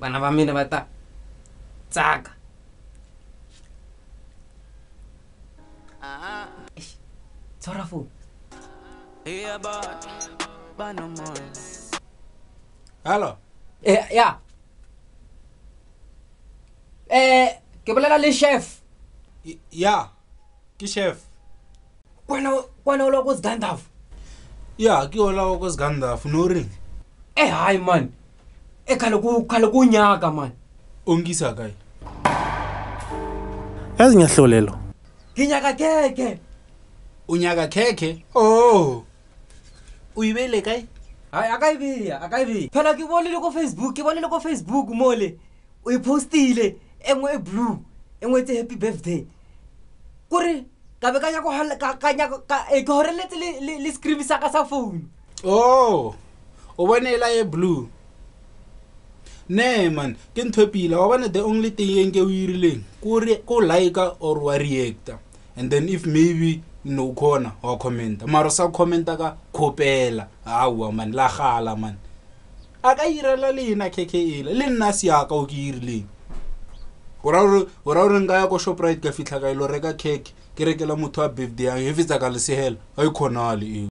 bana ba mina ba ta tsaka tshwara phone. Hello. Ya ke bolela le chef. Ya. Ke chef. Kwana lo ko Gandalf. Ya, ke ola ko Gandalf no ring. Hayi man. Khale ku nyaka man. Ongisa kae? Yazi ngiyahlolelo. Kinyaka keke. Unyaka keke? Oh. Uyibele kae? Hayi akayibi. Phela ke bonile ko Facebook mole. Uyipostile engwe blue, engwe tse happy birthday. Kore ka be ka nya ka horeletse le screen sa ka sa phone. Oh. O bonela e blue. Ne man, ke nthopila wa bona the only thing nke o irileng ko like or wa react, and then if maybe no corner or comment mara sa commenta ka khopela hawa man la gala man aka irela lena keke ile le nna se ya ka o ke irileng ora nga ya ko Shoprite ka fitla ka ilo reka cake ke rekela motho a birthday ya e fitsa ka le sehela ai khonale.